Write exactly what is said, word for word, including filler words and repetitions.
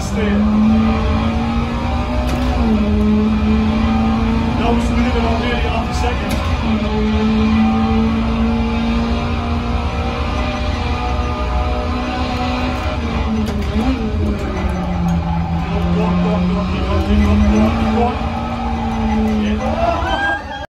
past it. That was within about nearly half a second. Go on, go on, go on, keep on, keep on, keep on, keep on. Yeah.